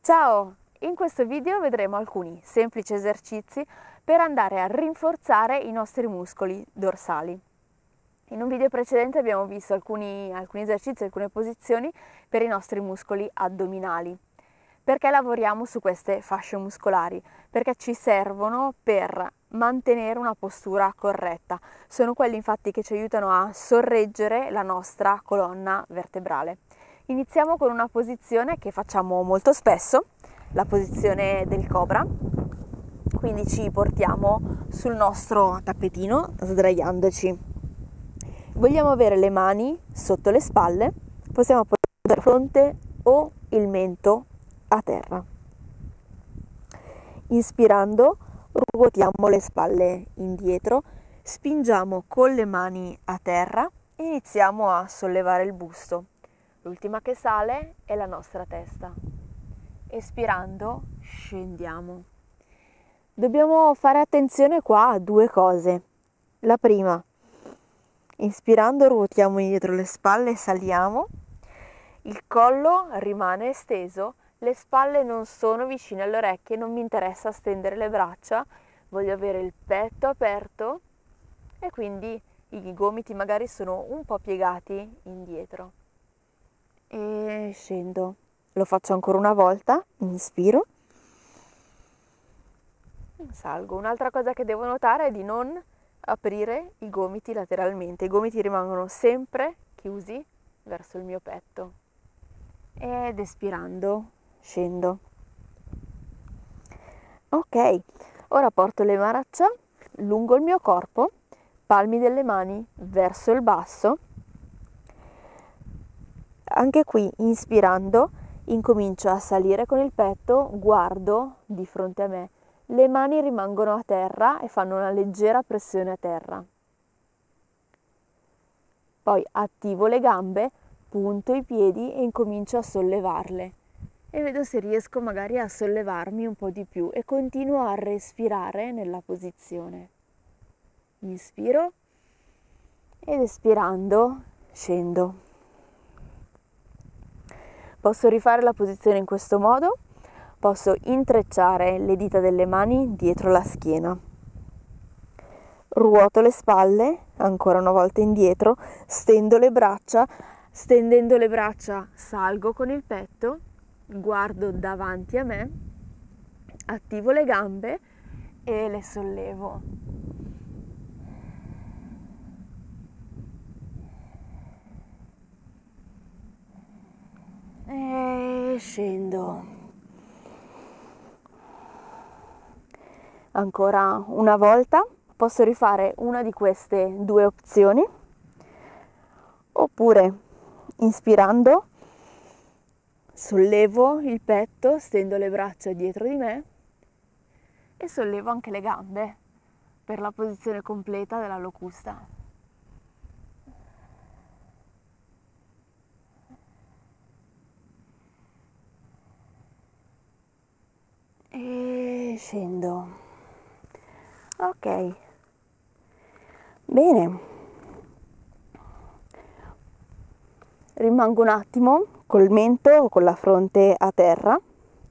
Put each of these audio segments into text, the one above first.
Ciao! In questo video vedremo alcuni semplici esercizi per andare a rinforzare i nostri muscoli dorsali. In un video precedente abbiamo visto alcuni esercizi, alcune posizioni per i nostri muscoli addominali. Perché lavoriamo su queste fasce muscolari? Perché ci servono per mantenere una postura corretta. Sono quelli infatti che ci aiutano a sorreggere la nostra colonna vertebrale. Iniziamo con una posizione che facciamo molto spesso, la posizione del cobra. Quindi ci portiamo sul nostro tappetino sdraiandoci. Vogliamo avere le mani sotto le spalle, possiamo portare il fronte o il mento a terra. Inspirando, ruotiamo le spalle indietro, spingiamo con le mani a terra e iniziamo a sollevare il busto. L'ultima che sale è la nostra testa. Espirando, scendiamo. Dobbiamo fare attenzione qua a due cose. La prima, inspirando ruotiamo indietro le spalle e saliamo. Il collo rimane esteso, le spalle non sono vicine alle orecchie, non mi interessa stendere le braccia, voglio avere il petto aperto e quindi i gomiti magari sono un po' piegati indietro. E scendo. Lo faccio ancora una volta, inspiro, salgo. Un'altra cosa che devo notare è di non aprire i gomiti lateralmente, i gomiti rimangono sempre chiusi verso il mio petto. Ed espirando scendo. Ok, ora porto le braccia lungo il mio corpo, palmi delle mani verso il basso. Anche qui, inspirando, incomincio a salire con il petto, guardo di fronte a me. Le mani rimangono a terra e fanno una leggera pressione a terra. Poi attivo le gambe, punto i piedi e incomincio a sollevarle. E vedo se riesco magari a sollevarmi un po' di più e continuo a respirare nella posizione. Inspiro ed espirando scendo. Posso rifare la posizione in questo modo, posso intrecciare le dita delle mani dietro la schiena. Ruoto le spalle, ancora una volta indietro, stendo le braccia, stendendo le braccia salgo con il petto, guardo davanti a me, attivo le gambe e le sollevo. E scendo. Ancora una volta posso rifare una di queste due opzioni, oppure inspirando sollevo il petto, stendo le braccia dietro di me e sollevo anche le gambe per la posizione completa della locusta. E scendo. Ok, bene, rimango un attimo col mento o con la fronte a terra,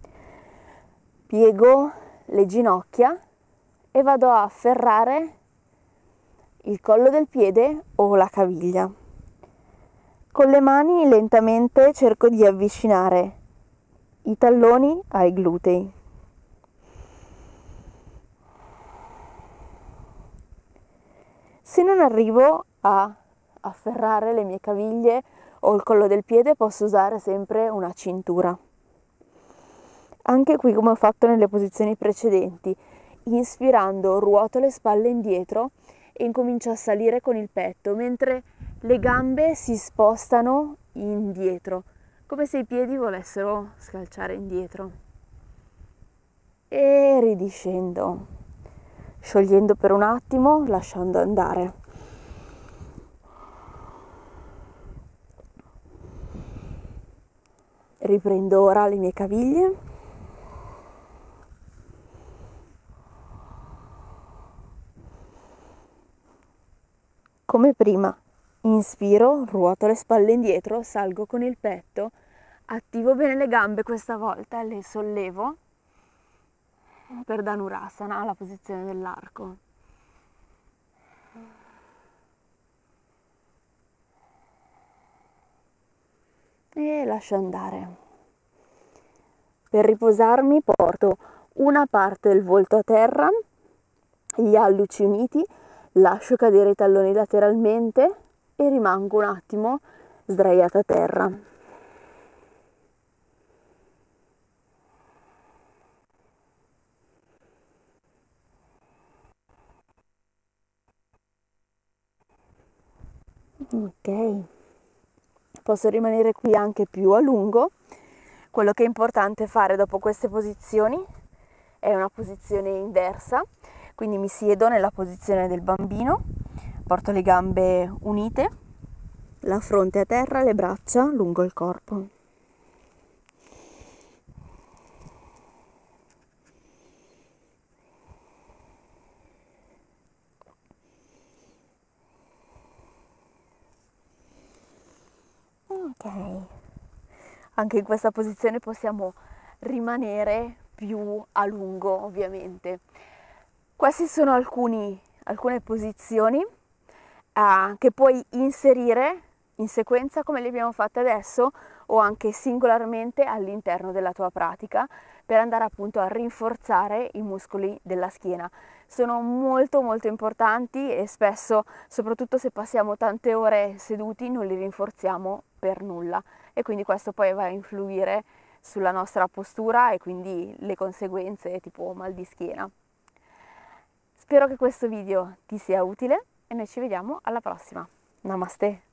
piego le ginocchia e vado a afferrare il collo del piede o la caviglia. Con le mani lentamente cerco di avvicinare i talloni ai glutei. Se non arrivo a afferrare le mie caviglie o il collo del piede, posso usare sempre una cintura. Anche qui, come ho fatto nelle posizioni precedenti, inspirando ruoto le spalle indietro e incomincio a salire con il petto, mentre le gambe si spostano indietro, come se i piedi volessero scalciare indietro. E ridiscendo, sciogliendo per un attimo, lasciando andare. Riprendo ora le mie caviglie. Come prima, inspiro, ruoto le spalle indietro, salgo con il petto, Attivo bene le gambe questa volta e le sollevo per Dhanurasana, la posizione dell'arco. E lascio andare. Per riposarmi porto una parte del volto a terra, gli alluci uniti, lascio cadere i talloni lateralmente e rimango un attimo sdraiata a terra. Ok, posso rimanere qui anche più a lungo. Quello che è importante fare dopo queste posizioni è una posizione inversa, quindi mi siedo nella posizione del bambino, porto le gambe unite, la fronte a terra, le braccia lungo il corpo. Ok, anche in questa posizione possiamo rimanere più a lungo, ovviamente. Queste sono alcune posizioni che puoi inserire in sequenza come le abbiamo fatte adesso o anche singolarmente all'interno della tua pratica per andare appunto a rinforzare i muscoli della schiena. Sono molto importanti e spesso, soprattutto se passiamo tante ore seduti, non li rinforziamo per nulla e quindi questo poi va a influire sulla nostra postura e quindi le conseguenze tipo mal di schiena. Spero che questo video ti sia utile e noi ci vediamo alla prossima. Namaste!